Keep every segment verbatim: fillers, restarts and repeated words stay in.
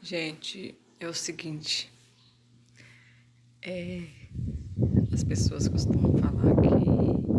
Gente, é o seguinte, é, as pessoas costumam falar que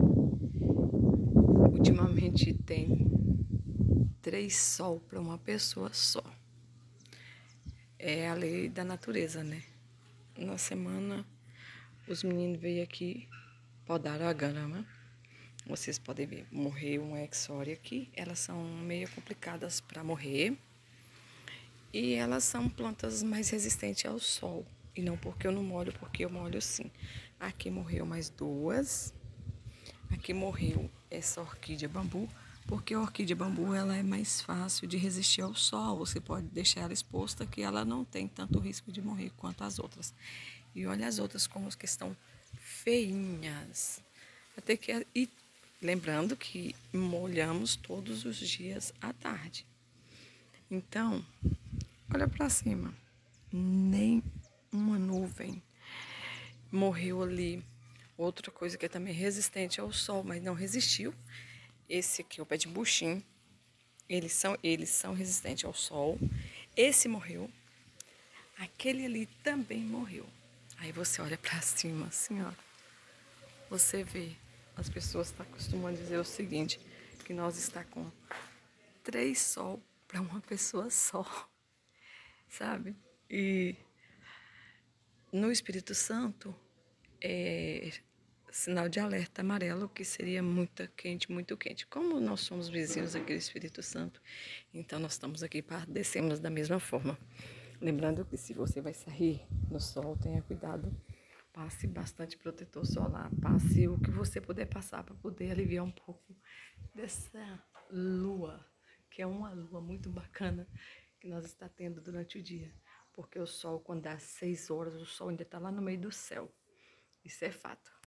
ultimamente tem três sol para uma pessoa só. É a lei da natureza, né? Na semana, os meninos veio aqui, podaram a grama. Vocês podem ver, morreu uma exória aqui. Elas são meio complicadas para morrer. E elas são plantas mais resistentes ao sol. E não porque eu não molho, porque eu molho sim. Aqui morreu mais duas. Aqui morreu essa orquídea bambu, porque a orquídea bambu ela é mais fácil de resistir ao sol. Você pode deixar ela exposta que ela não tem tanto risco de morrer quanto as outras. E olha as outras como que estão feinhas. Até que e lembrando que molhamos todos os dias à tarde. Então, olha para cima. Nem uma nuvem. Morreu ali. Outra coisa que é também resistente ao sol, mas não resistiu. Esse aqui, o pé de buchim. Eles são, eles são resistentes ao sol. Esse morreu. Aquele ali também morreu. Aí você olha para cima assim, ó. Você vê. As pessoas tá costumam dizer o seguinte, que nós está com três sol para uma pessoa só. Sabe? E no Espírito Santo, é sinal de alerta amarelo, que seria muito quente, muito quente. Como nós somos vizinhos aqui do Espírito Santo, então nós estamos aqui para descermos da mesma forma. Lembrando que se você vai sair no sol, tenha cuidado, passe bastante protetor solar, passe o que você puder passar para poder aliviar um pouco dessa lua, que é uma lua muito bacana que nós está tendo durante o dia. Porque o sol, quando dá seis horas, o sol ainda está lá no meio do céu. Isso é fato.